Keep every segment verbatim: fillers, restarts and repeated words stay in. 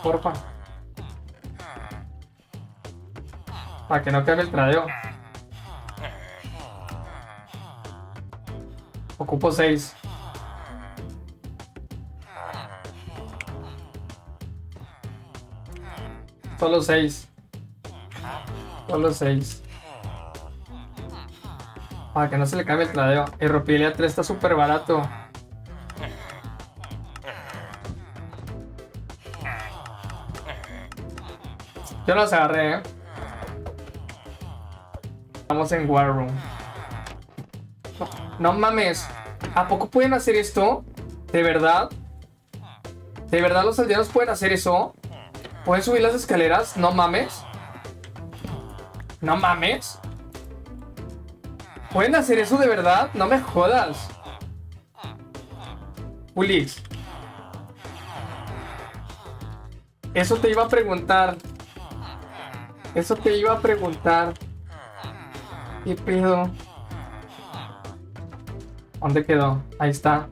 porfa. Para que no caiga el tradeo. Ocupo seis. Solo seis. Solo seis. Para que no se le cambie el tradeo. El Ropilia tres está súper barato. Yo los agarré, eh. Estamos en War Room. No, no mames. ¿A poco pueden hacer esto? ¿De verdad? ¿De verdad los aldeanos pueden hacer eso? ¿Pueden subir las escaleras? No mames. No mames. ¿Pueden hacer eso de verdad? No me jodas. Ulix. Eso te iba a preguntar. Eso te iba a preguntar. ¿Qué pedo? ¿Dónde quedó? Ahí está.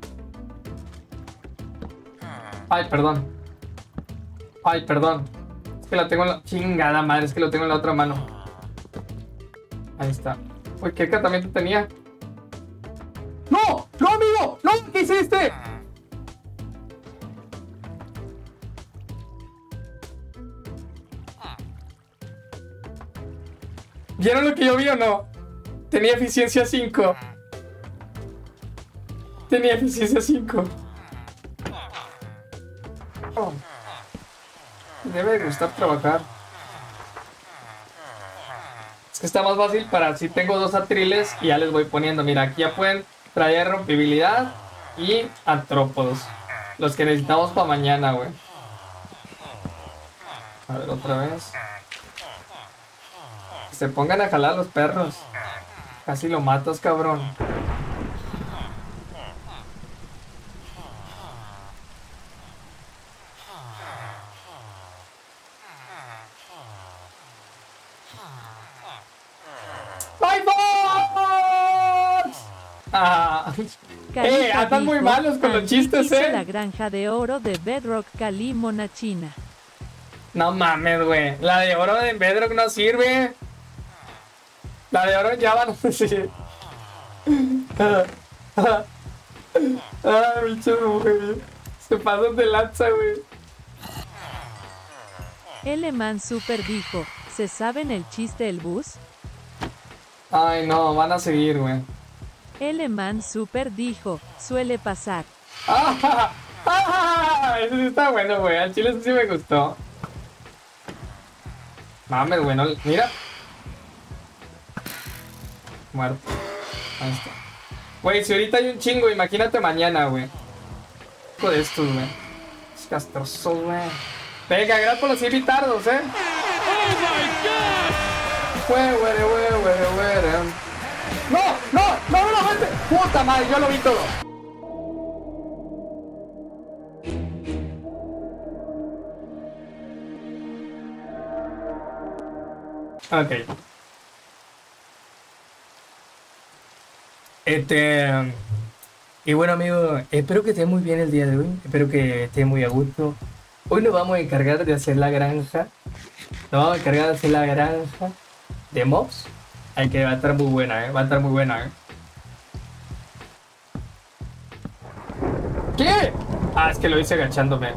Ay, perdón. Ay, perdón. Es que la tengo en la... Chingada madre, es que lo tengo en la otra mano. Ahí está. Uy, ¿qué encantamiento tenía? ¡No! ¡No, amigo! ¡No! ¿Qué hiciste? ¿Vieron lo que yo vi o no? Tenía eficiencia cinco. Tenía eficiencia cinco. Oh. Debe de gustar trabajar. Es que está más fácil para si tengo dos atriles y ya les voy poniendo. Mira, aquí ya pueden traer rompibilidad y artrópodos. Los que necesitamos para mañana, güey. A ver, otra vez. Que se pongan a jalar los perros. Casi lo matas, cabrón. Ah. Eh, andan muy malos con los chistes, eh. La granja de oro de Bedrock Cali, mona china. No mames, güey. La de oro de Bedrock no sirve. La de oro en Java no sirve. Ah, bicho, güey. Se pasan de lanza, güey. Eleman Super dijo, ¿se saben el chiste del bus? Ay, no, van a seguir, güey. Eleman Super dijo, suele pasar. ¡Ah! ¡Ah! Eso sí está bueno, güey. Al chile eso sí me gustó. Mames, güey, no... Mira. Muerto. Ahí está. Güey, si ahorita hay un chingo, imagínate mañana, güey. Hijo de estos, güey. Es castroso, güey. Venga, gracias por los invitardos, eh. ¡Oh, my God! Güey, güey, güey, güey, güey. ¡No! ¡No! ¡No, no, no, gente! ¡Puta madre! Yo lo vi todo. Ok. Este... Y bueno, amigo, espero que esté muy bien el día de hoy. Espero que esté muy a gusto. Hoy nos vamos a encargar de hacer la granja. Nos vamos a encargar de hacer la granja de mobs. Ay, que va a estar muy buena, eh. Va a estar muy buena, eh. ¿Qué? Ah, es que lo hice agachándome.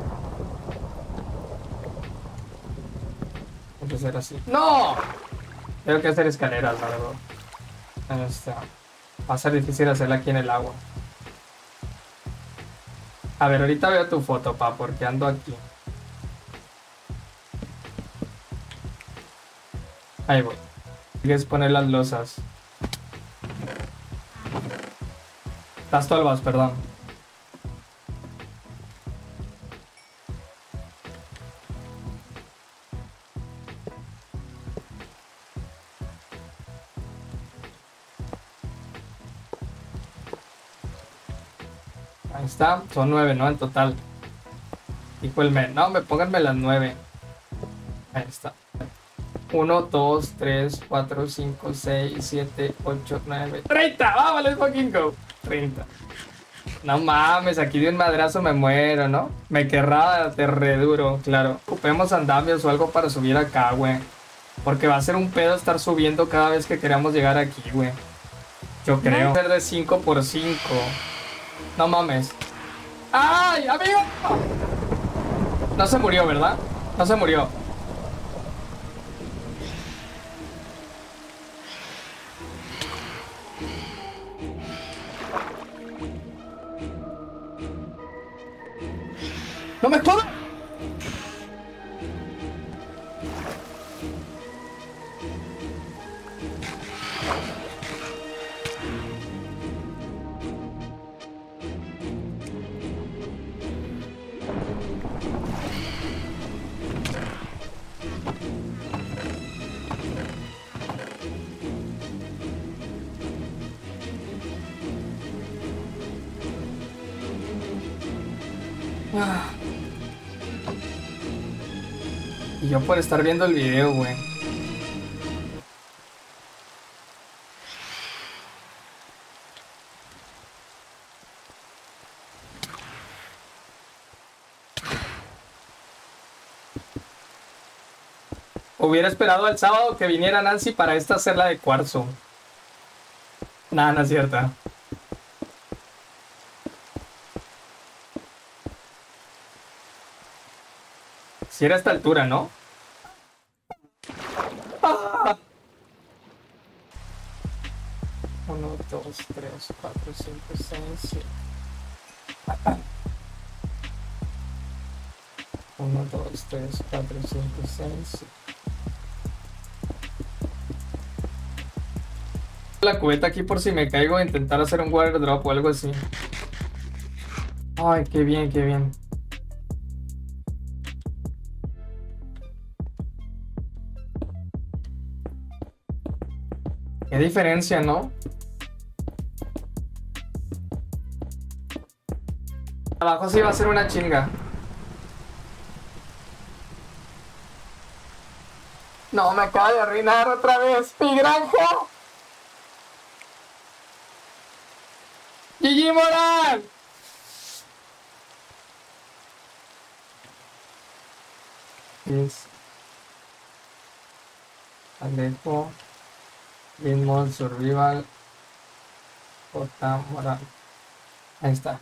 Hay que hacer así. ¡No! Tengo que hacer escaleras, la verdad. Ahí está. Va a ser difícil hacerla aquí en el agua. A ver, ahorita veo tu foto, pa, porque ando aquí. Ahí voy. Tienes que poner las losas. Las tolvas, perdón. Ahí está, son nueve, ¿no? En total. Dijo el men. No, me pónganme las nueve. Ahí está. uno, dos, tres, cuatro, cinco, seis, siete, ocho, nueve, treinta. ¡Vámonos, fucking go! treinta. No mames, aquí de un madrazo me muero, ¿no? Me querrá de re duro, claro. Ocupemos andamios o algo para subir acá, güey. Porque va a ser un pedo estar subiendo cada vez que queramos llegar aquí, güey. Yo creo. Ser de cinco por cinco. No mames. ¡Ay, amigo! No se murió, ¿verdad? No se murió. ¡No me jodas! Ah. Y yo por estar viendo el video, güey. Hubiera esperado al sábado que viniera Nancy para esta hacerla de cuarzo. Nada, no es cierta. Si era a esta altura, ¿no? Ah. Uno, dos, tres, cuatro, cinco, seis, siete. Uno, dos, tres, cuatro, cinco, seis, siete. La cubeta aquí por si me caigo e intentar hacer un water drop o algo así. Ay, qué bien, qué bien. Qué diferencia, ¿no? Abajo sí va a ser una chinga. No, me acaba de arruinar otra vez mi granja. ¡Gigi Morán! Es Alejo Ritmo Survival J Morán. Ahí está.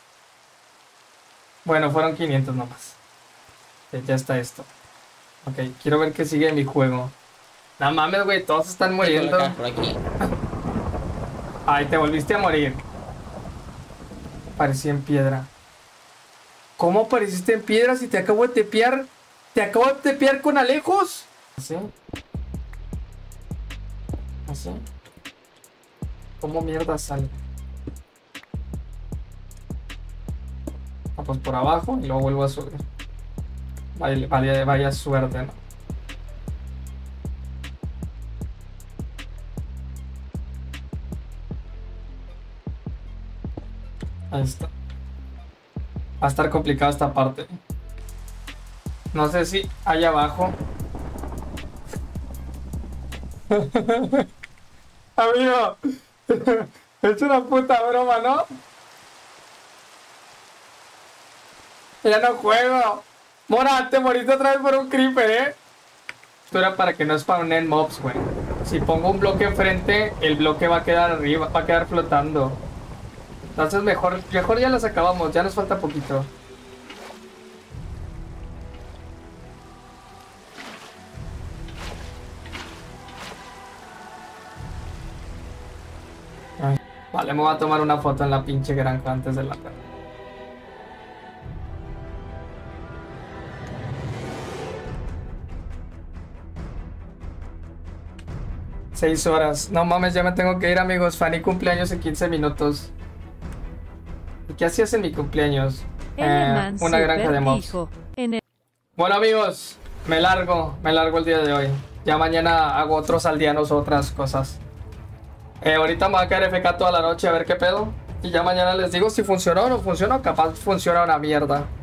Bueno, fueron quinientos nomás. Ya, ya está esto. Ok, quiero ver qué sigue en mi juego. No mames, güey, todos están muriendo. Por aquí. Ay, te volviste a morir. Parecía en piedra. ¿Cómo apareciste en piedra si te acabo de tepear? ¿Te acabo de tepear con Alejos? ¿Así? ¿Así? ¿Cómo mierda sale? Ah, pues por abajo y luego vuelvo a subir. Vaya, vaya, vaya suerte, ¿no? Ahí está. Va a estar complicada esta parte. No sé si hay abajo. Amigo, es una puta broma, ¿no? Ya no juego. Mora, te moriste otra vez por un creeper, ¿eh? Esto era para que no spawnen mobs, güey. Si pongo un bloque enfrente, el bloque va a quedar arriba, va a quedar flotando. Entonces mejor, mejor ya las acabamos, ya nos falta poquito. Ay, vale, me voy a tomar una foto en la pinche granja antes de la tarde. Seis horas. No mames, ya me tengo que ir, amigos. Fanny cumpleaños en quince minutos. ¿Y qué hacías en mi cumpleaños? Eh, una granja de mobs. El... Bueno, amigos, me largo. Me largo el día de hoy. Ya mañana hago otros aldeanos o otras cosas. Eh, ahorita me voy a quedar F K toda la noche a ver qué pedo. Y ya mañana les digo si funcionó o no funcionó. Capaz funciona una mierda.